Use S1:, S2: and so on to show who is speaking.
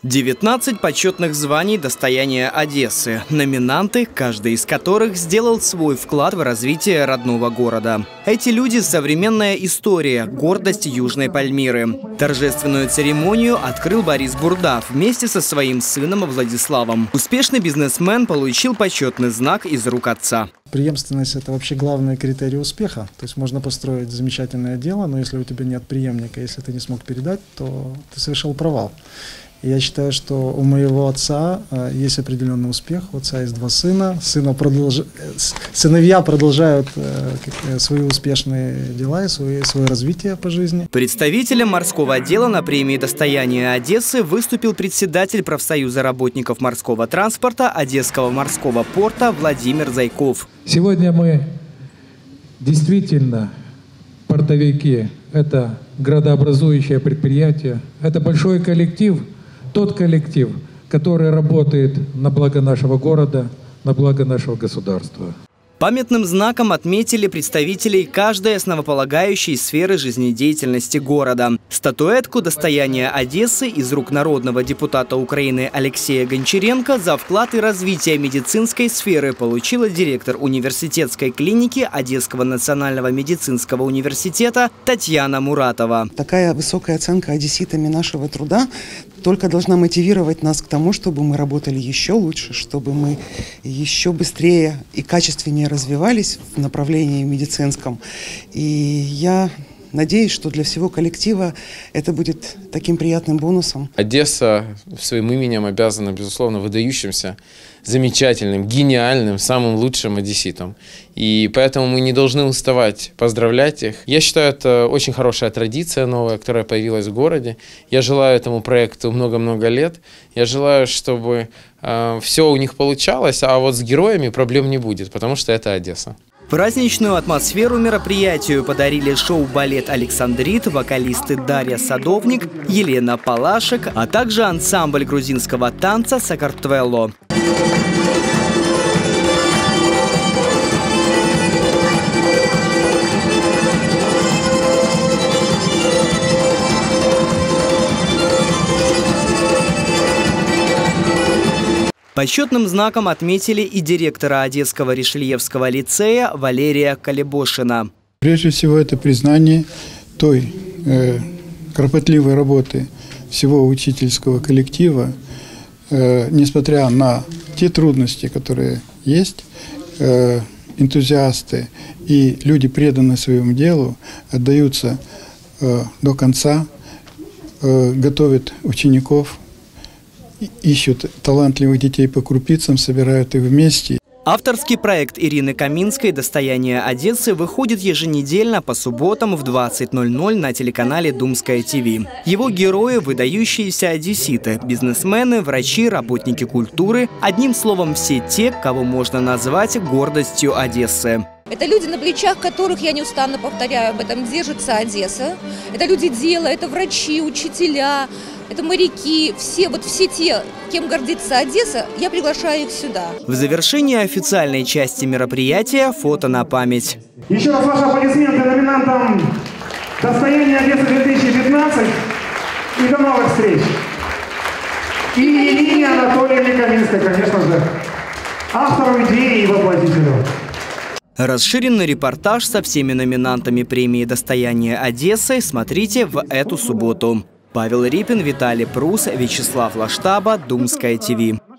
S1: 19 почетных званий достояния Одессы. Номинанты, каждый из которых сделал свой вклад в развитие родного города. Эти люди – современная история, гордость Южной Пальмиры. Торжественную церемонию открыл Борис Бурда вместе со своим сыном Владиславом. Успешный бизнесмен получил почетный знак из рук отца.
S2: Преемственность – это вообще главный критерий успеха. То есть можно построить замечательное дело, но если у тебя нет преемника, если ты не смог передать, то ты совершил провал. И я считаю, что у моего отца есть определенный успех. У отца есть 2 сына. Сыновья продолжают свои успешные дела и свое развитие по жизни.
S1: Представителем морского отдела на премии достояния Одессы выступил председатель профсоюза работников морского транспорта Одесского морского порта Владимир Зайков.
S3: Сегодня мы действительно портовики. Это градообразующее предприятие. Это большой коллектив. Тот коллектив, который работает на благо нашего города, на благо нашего государства.
S1: Памятным знаком отметили представителей каждой основополагающей сферы жизнедеятельности города. Статуэтку достояния Одессы из рук народного депутата Украины Алексея Гончаренко за вклад и развитие медицинской сферы получила директор университетской клиники Одесского национального медицинского университета Татьяна Муратова.
S4: Такая высокая оценка одесситами нашего труда только должна мотивировать нас к тому, чтобы мы работали еще лучше, чтобы мы еще быстрее и качественнее развивались в направлении медицинском. И я надеюсь, что для всего коллектива это будет таким приятным бонусом.
S5: Одесса своим именем обязана, безусловно, выдающимся, замечательным, гениальным, самым лучшим одесситам. И поэтому мы не должны уставать поздравлять их. Я считаю, это очень хорошая традиция новая, которая появилась в городе. Я желаю этому проекту много-много лет. Я желаю, чтобы все у них получалось, а вот с героями проблем не будет, потому что это Одесса.
S1: Праздничную атмосферу мероприятию подарили шоу-балет «Александрит», вокалисты Дарья Садовник, Елена Палашек, а также ансамбль грузинского танца «Сакартвелло». Почетным знаком отметили и директора Одесского Ришельевского лицея Валерия Колебошина.
S6: Прежде всего, это признание той кропотливой работы всего учительского коллектива, несмотря на те трудности, которые есть, энтузиасты и люди, преданные своему делу, отдаются до конца, готовят учеников, ищут талантливых детей по крупицам, собирают их вместе.
S1: Авторский проект Ирины Каминской «Достояние Одессы» выходит еженедельно по субботам в 20:00 на телеканале Думская ТВ. Его герои – выдающиеся одесситы, бизнесмены, врачи, работники культуры. Одним словом, все те, кого можно назвать гордостью Одессы.
S7: Это люди, на плечах которых, я неустанно повторяю об этом, держится Одесса. Это люди дела, это врачи, учителя, это моряки, все те, кем гордится Одесса, я приглашаю их сюда.
S1: В завершении официальной части мероприятия фото на память.
S8: Еще раз ваши аплодисменты номинантам «Достояние Одессы 2015» и до новых встреч. И Елене Анатольевне Каминской, конечно же, автору идеи и воплотителю.
S1: Расширенный репортаж со всеми номинантами премии «Достояние Одессы» смотрите в эту субботу. Павел Рипин, Виталий Прус, Вячеслав Лаштаба, Думская ТВ.